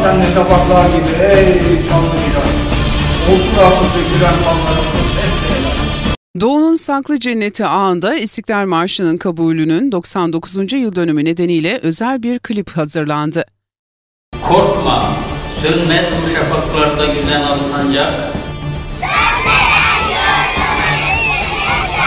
sen de şafaklar gibi ey şanlı hilal. Olsun artık dökülen kanlarımın hepsi helal. Doğu'nun saklı cenneti ağında İstiklal Marşı'nın kabulünün 99. yıl dönümü nedeniyle özel bir klip hazırlandı. Korkma, sönmez bu şafaklarda güzel al sancak. Sönmeden yurdumun ismini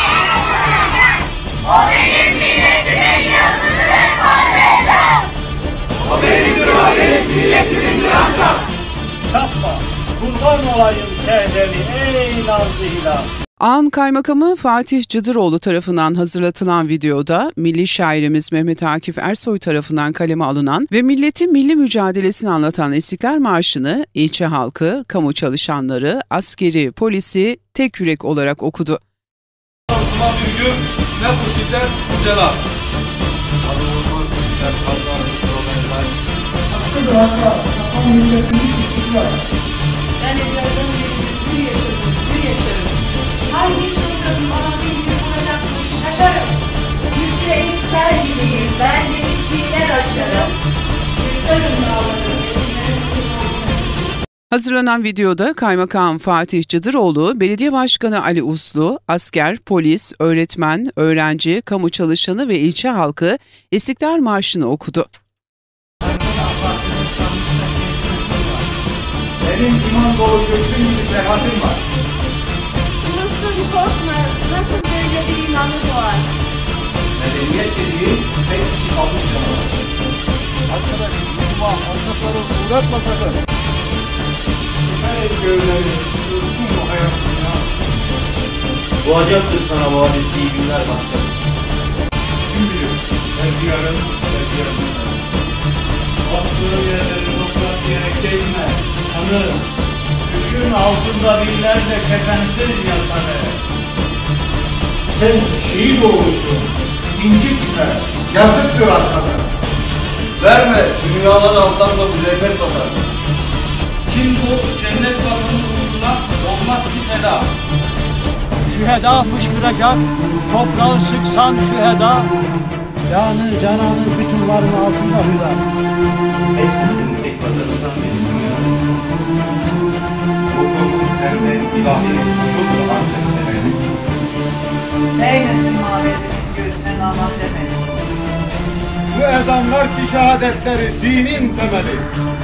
o benim milletimin yıldızıdır parlayacak. O benim milletimin ancak. Çatma, kurban olayım Kehdeli ey nazlı hilal. Ağın Kaymakamı Fatih Cıdıroğlu tarafından hazırlatılan videoda milli şairimiz Mehmet Akif Ersoy tarafından kaleme alınan ve milletin milli mücadelesini anlatan İstiklal Marşı'nı ilçe halkı, kamu çalışanları, askeri, polisi tek yürek olarak okudu. Altıma bir gün ne bu şiddet bu celal. Sanılmaz gider kanlarımız solaylar. Hakkıdır hakka, yapan milletinin istiklal. Ben ezelden beri hür yaşadım, hür yaşarım. Hangi çılgın bana zincir vuracakmış şaşarım. Yüklemiş sel gibiyim, ben de içine aşarım. Yırtarım dağları, elimden sığınmaz. Hazırlanan videoda Kaymakam Fatih Cıdıroğlu, Belediye Başkanı Ali Uslu, asker, polis, öğretmen, öğrenci, kamu çalışanı ve ilçe halkı İstiklal Marşı'nı okudu. Benim iman dolu göğsüm gibi sehatim var. Ulusun korkma, nasıl böyle bir imanı doğar? Medeniyet dediğin tek kişi kalmış canavar. Arkadaş, yutma, alçakları uğratma sakın. Sümer gövleri, göğsün bu hayatın ya. Doğacaktır sana vaat ettiği günler baktı. Kim bilir, belki yarın, belki yarın. Bastığın yerleri toprak diyerek gezme, tanırım. Düşün altında binlerce kefensiz yatanı. Sen şehit olursun, incitme, yazıktır atana. Verme, dünyaları alsan da mücevher atar. Kim bu cennet vatanı uğruna olmaz ki feda. Şüheda fışkıracak, toprağı sıksan şüheda. Canı cananı bütün varını alsın da hüda. Etmesin tek vatanından beni dünyada. Ruhumun senden ilahi şudur ancak temeli. Değmesin mabedimin göğsüne naman demeli. Bu ezanlar ki şehadetleri dinin temeli.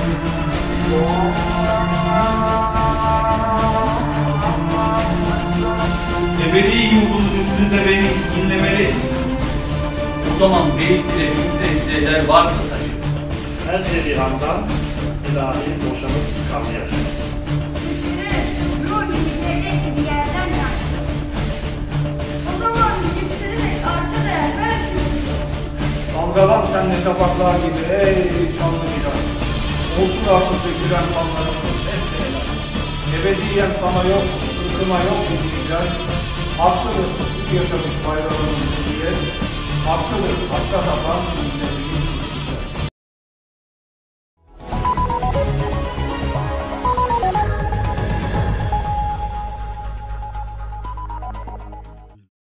Ebedi yurdunun üstünde beni dinlemeli. O zaman değiştire bin secdeler varsa taşı. Her cerihandan ilahi boşanıp kanlı yaşar. Düşünür, ruh mücerret gibi yerden taşıyor. O zaman yükselilir, arşa değer belki uçuyor. Dalgalan sen de şafaklar gibi ey şanlı hilal. Olsun artık dökülen kanlarımın hepsi helal. Ebediyen sana yok, ırkıma yok istiklal. Hakkıdır, yaşamış bayrağının hürriyet. Hakkıdır, hakka tapan milletin